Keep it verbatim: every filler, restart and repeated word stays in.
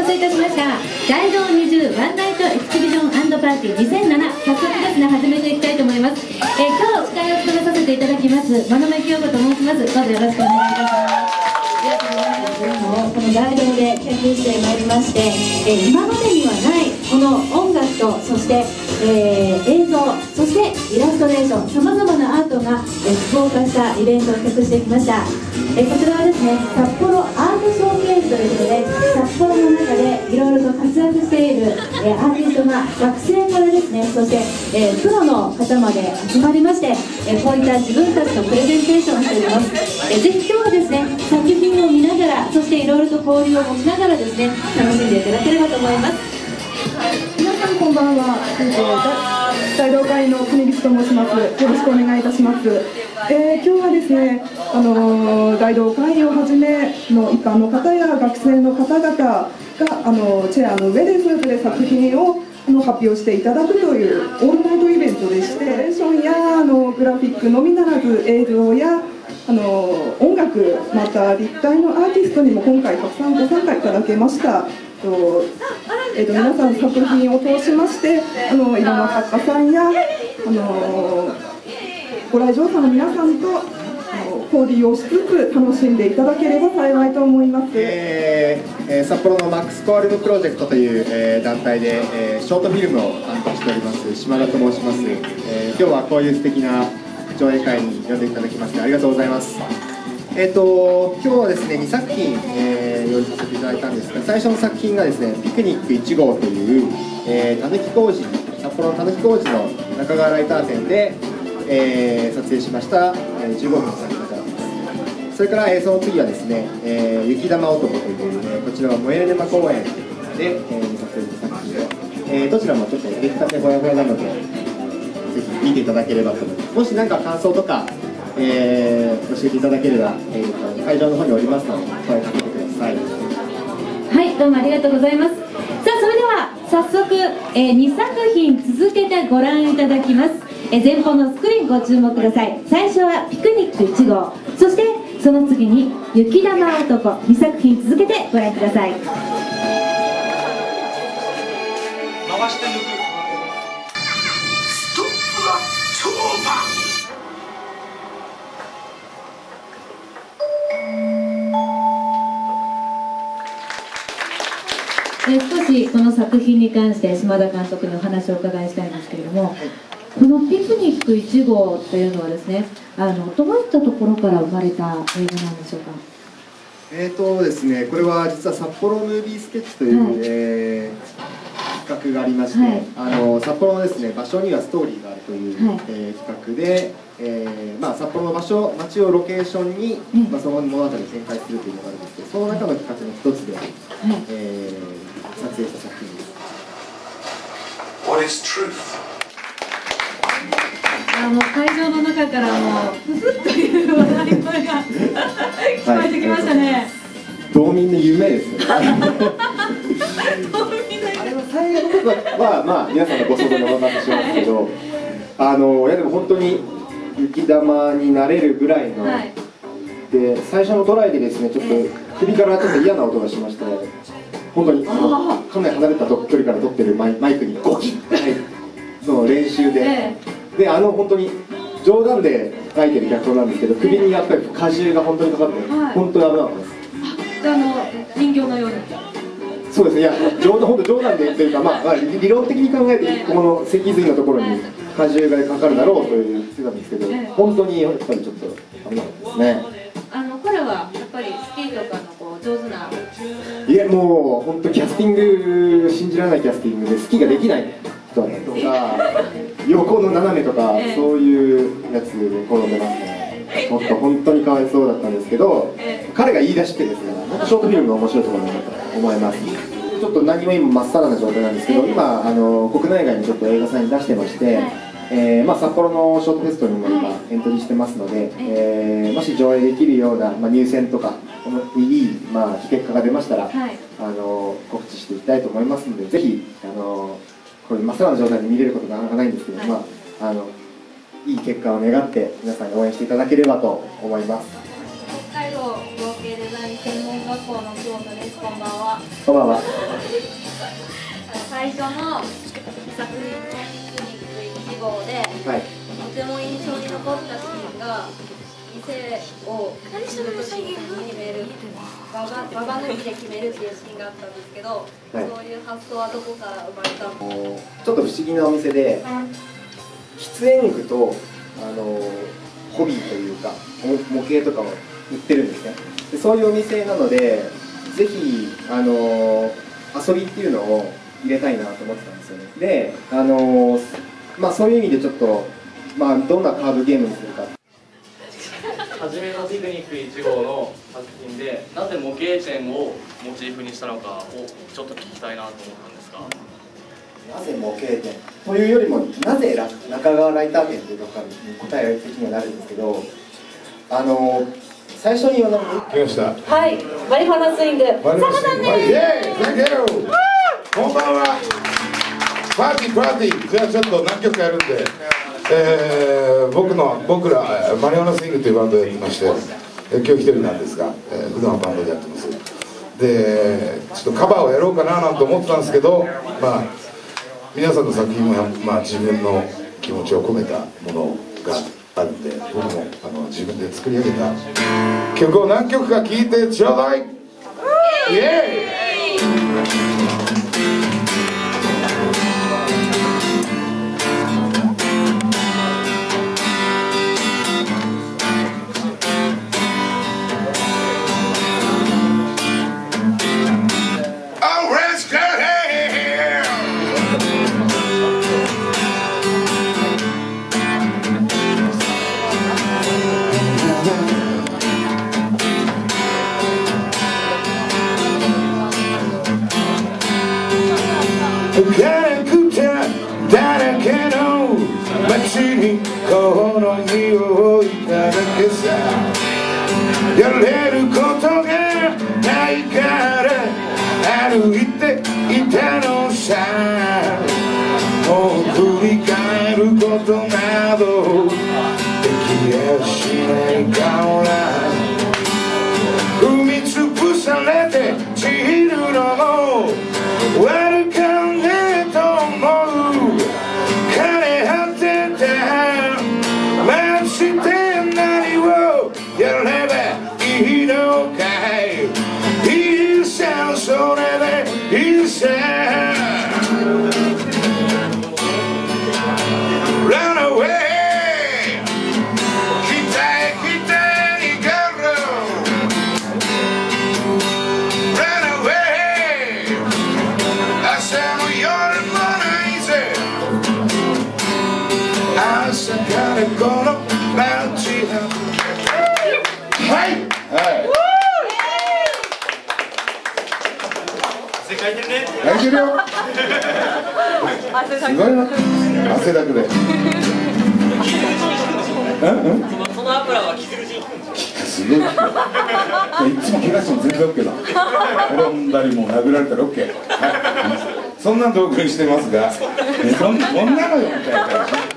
スいたしました大道にじゅうワンナイトエキシビジョン&パーティーにせんなな、早速ですね始めていきたいと思います。えー、今日司会を務めさせていただきます真鍋清子と申します。どうぞよろしくお願いいたします。この大道で研究してまいりまして、えー、今までにはないこの音楽とそして、えー、映像そしてイラストレーションさまざまなアートが、えー、複合化したイベントを企画してきました。えー、こちらはですね札幌アートショーケースということで札幌の中でいろいろと活躍している、えー、アーティストが学生からですねそして、えー、プロの方まで集まりまして、えー、こういった自分たちのプレゼンテーションをしております。えー、ぜひ今日はですね作品を見ながらそしていろいろと交流を持ちながらですね楽しんでいただければと思います。 皆さんこんばんは。大道会の金光と申します。よろしくお願いいたします。えー、今日はですね、あのー、大道会をはじめの一般の方や学生の方々があのチェアの上でそれぞれ作品をあの発表していただくというオールナイトイベントでして、レーションやあのグラフィックのみならず映像やあの音楽また立体のアーティストにも今回たくさんご参加いただけました。とえー、と皆さん作品を通しましてあのいろんな作家さんやあのご来場者の皆さんとあの交流をしつつ楽しんでいただければ幸いと思います。 えーえー、札幌のマックスコアルムプロジェクトという、えー、団体で、えー、ショートフィルムを担当しております島田と申します。えー、今日はこういう素敵な上映会に呼んでいただきましてありがとうございます。えー、と今日はですねにさく品、えー、用意させていただいたんですが、最初の作品がですねピクニックいち号という、えー、たぬき工事札幌のたぬき工事の中川ライター店で、えー、撮影しました、えー、じゅうごふんの作品です。それから、えー、その次はですね、えー、雪玉男という、えー、こちらは萌え沼公園で、えー、撮影した作品で、えー、どちらもちょっと出来たてほやほやなので、ぜひ見ていただければと思います。もし何か感想とかえー、教えていただければ、えー、と会場の方におりますので声かけてください。 はい、どうもありがとうございます。さあそれでは早速、えー、にさく品続けてご覧いただきます。えー、前方のスクリーンご注目ください。最初はピクニックいち号、そしてその次に雪玉男、にさく品続けてご覧ください。 回して抜くストップは超パン。 えー、少しこの作品に関して島田監督にお話をお伺いしたいんですけれども、はい、このピクニックいち号というのはですねあのどういったところから生まれた映画なんでしょうか。 えーとですね、これは実は札幌ムービースケッチという、はい、えー、企画がありまして、はい、あの札幌のですね場所にはストーリーがあるという、はい、えー、企画で、えーまあ、札幌の場所街をロケーションに、うん、まあ、その物語を展開するというのがあるんですけど、その中の企画の一つで、はい、えー撮影した作品です。 What is truth? あの会場の中からもふふっという笑い声が聞こえてきましたね。 道民の夢ですね。 道民の夢。 あれは最後はまあ皆さんのご想像にお任せしますけど、あのいやでも本当に雪玉になれるぐらいの、はい、で最初のトライでですねちょっと首からちょっと嫌な音がしまして。本当にあのかなり離れた距離から撮ってるマイマイクにゴキッて入るの練習で、ええ、であの本当に冗談で書いてる脚本なんですけど首にやっぱり荷重が本当にかかって、はい、本当に危なかったです。 あの人形のようにそうですね、いや冗談本当冗談でというか、まあ、まあ理論的に考えてこの脊髄のところに荷重がかかるだろうと言ってたんですけど、ええ、本当にやっぱりちょっと危なかったですね。 あのこれはやっぱりスキーとかのこう上手な。 いやもう本当キャスティング信じられないキャスティングでスキーができない人だったりとか横の斜めとかそういうやつで転んでますね。ちょっと本当にかわいそうだったんですけど彼が言い出してですからショートフィルムが面白いところだなと思います。ちょっと何も今まっさらな状態なんですけど今あの国内外にちょっと映画さんに出してまして、えーまあ、札幌のショートフェストにも今エントリーしてますので、えー、もし上映できるような、まあ、入選とかいい、まあ、結果が出ましたら、はい、あの告知していきたいと思いますのでぜひあのこれまっさらな状態で見れることがなかなかないんですけど、はい、まあ、あのいい結果を願って皆さんに応援していただければと思います。 北海道合計芸デザイン専門学校の久保田です。こんばんは。 こんばんは。 最初の作品のピクニックいち号で、 はい、 とても印象に残ったシーンが店を決める時に決めるババババ抜きで決めるっていうシーンがあったんですけど、はい、そういう発想はどこから生まれたの？ ちょっと不思議なお店で、喫煙具とあのホビーというか模型とかも売ってるんですね。でそういうお店なので、ぜひあの遊びっていうのを入れたいなと思ってたんですよね。で、あのまあそういう意味でちょっと、まあ、どんなカードゲームにするか。 初めのピクニックいち号の作品で、なぜ模型店をモチーフにしたのかをちょっと聞きたいなと思ったんですが。 なぜ模型店というよりも、なぜ中川ライター店というところに答え的にはなるんですけど、あの最初にあの来ました。 はい、マリファナスイング、サコさんです。 イエーイ、サンキュー。こんばんは。パーティーパーティー。じゃあちょっと何曲かやるんで、えー、僕の僕らマリファナスイングというバンドをやってまして、今日一人なんですが、えー、普段はバンドでやってます。で、ちょっとカバーをやろうかななんて思ってたんですけど、まあ皆さんの作品も、まあ、自分の気持ちを込めたものがあるんで、僕もあの自分で作り上げた曲を何曲か聴いてちょうだい。イエーイ。ガラクタだらけの街にこの身を置いただけさ、やれることがないから歩いていたのさ。もう振り返ることなどできやしないから踏みつぶされて散るのも悪かねえと思う。枯果てた街で何をやればいいのかい。いいさ、それでいいさ。Run away。朝からこの街がはいはい汗かいてるね。 泣いてるよ。すごいな、汗だくで。 その油は傷口に効くんですか？ すごい。いつも怪我しても全然 OK だ。転んだりも殴られたら OK。そんな道具にしてますが、そんなのよみたいな感じ。